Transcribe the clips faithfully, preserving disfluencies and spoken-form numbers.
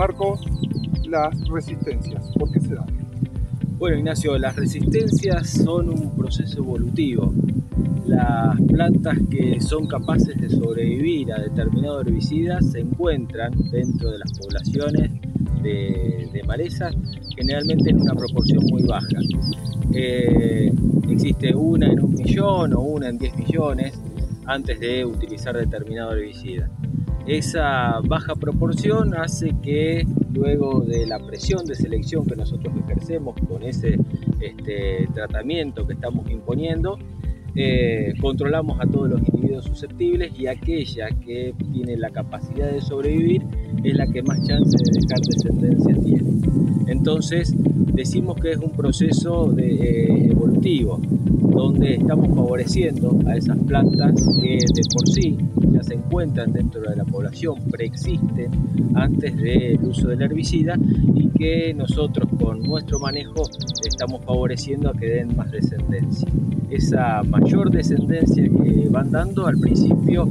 Marco, las resistencias, ¿por qué se dan? Bueno, Ignacio, las resistencias son un proceso evolutivo. Las plantas que son capaces de sobrevivir a determinados herbicidas se encuentran dentro de las poblaciones de, de malezas, generalmente en una proporción muy baja. Eh, existe una en un millón o una en diez millones antes de utilizar determinado herbicida. Esa baja proporción hace que luego de la presión de selección que nosotros ejercemos con ese este, tratamiento que estamos imponiendo, eh, controlamos a todos los individuos susceptibles, y aquella que tiene la capacidad de sobrevivir es la que más chance de dejar descendencia tiene. Entonces decimos que es un proceso de, eh, evolutivo, donde estamos favoreciendo a esas plantas que de por sí ya se encuentran dentro de la población, preexisten antes del uso del herbicida, y que nosotros con nuestro manejo estamos favoreciendo a que den más descendencia. Esa mayor descendencia que van dando al principio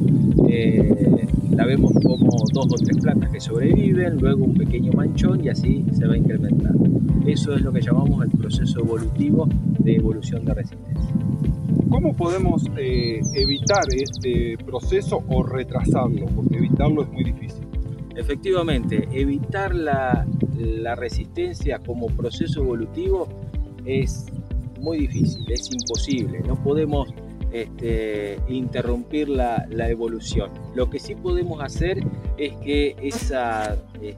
eh, la vemos como dos o tres plantas que sobreviven, luego un pequeño manchón, y así se va incrementando. Eso es lo que llamamos el proceso evolutivo de evolución de resistencia. ¿Cómo podemos eh, evitar este proceso o retrasarlo? Porque evitarlo es muy difícil. Efectivamente, evitar la, la resistencia como proceso evolutivo es muy difícil, es imposible. No podemos este, interrumpir la, la evolución. Lo que sí podemos hacer es que esa,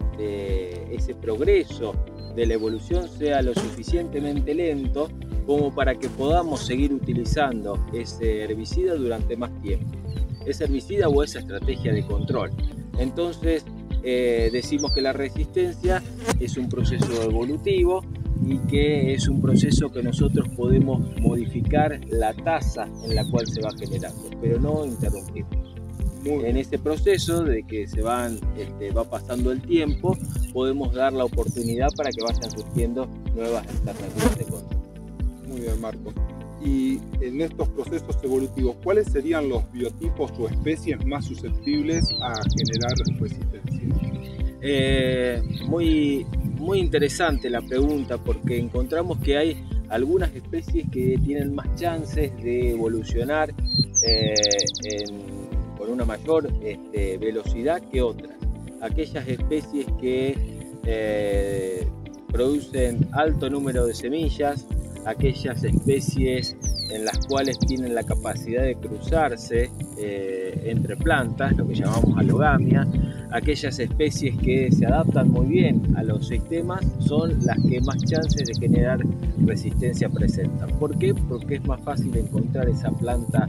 este, ese progreso de la evolución sea lo suficientemente lento como para que podamos seguir utilizando ese herbicida durante más tiempo, ese herbicida o esa estrategia de control. Entonces eh, decimos que la resistencia es un proceso evolutivo y que es un proceso que nosotros podemos modificar la tasa en la cual se va generando, pero no interrumpirlo. En este proceso de que se van, este, va pasando el tiempo, podemos dar la oportunidad para que vayan surgiendo nuevas alternativas de control. Muy bien, Marcos. Y en estos procesos evolutivos, ¿cuáles serían los biotipos o especies más susceptibles a generar resistencia? Eh, muy, muy interesante la pregunta, porque encontramos que hay algunas especies que tienen más chances de evolucionar eh, en, con una mayor este, velocidad que otras. Aquellas especies que eh, producen alto número de semillas, aquellas especies en las cuales tienen la capacidad de cruzarse eh, entre plantas, lo que llamamos alogamia, aquellas especies que se adaptan muy bien a los sistemas son las que más chances de generar resistencia presentan. ¿Por qué? Porque es más fácil encontrar esa planta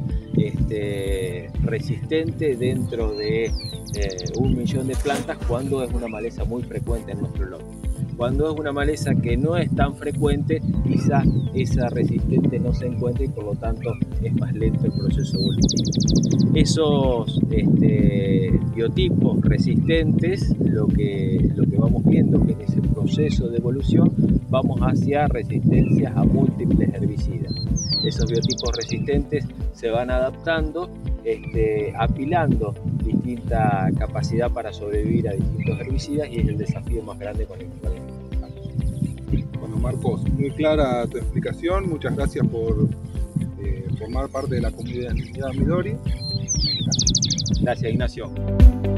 este, resistente dentro de eh, un millón de plantas cuando es una maleza muy frecuente en nuestro lote. Cuando es una maleza que no es tan frecuente, quizás esa resistente no se encuentra y por lo tanto es más lento el proceso evolutivo. Esos este, biotipos resistentes, lo que, lo que vamos viendo que en ese proceso de evolución vamos hacia resistencias a múltiples herbicidas. Esos biotipos resistentes se van adaptando, este, apilando distinta capacidad para sobrevivir a distintos herbicidas, y es el desafío más grande con el que nos enfrentamos. Bueno, Marcos, muy clara tu explicación. Muchas gracias por eh, formar parte de la comunidad Midori. Gracias, Ignacio.